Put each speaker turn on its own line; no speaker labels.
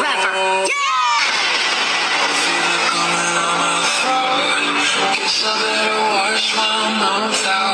forever.
Guess I better wash my mouth out.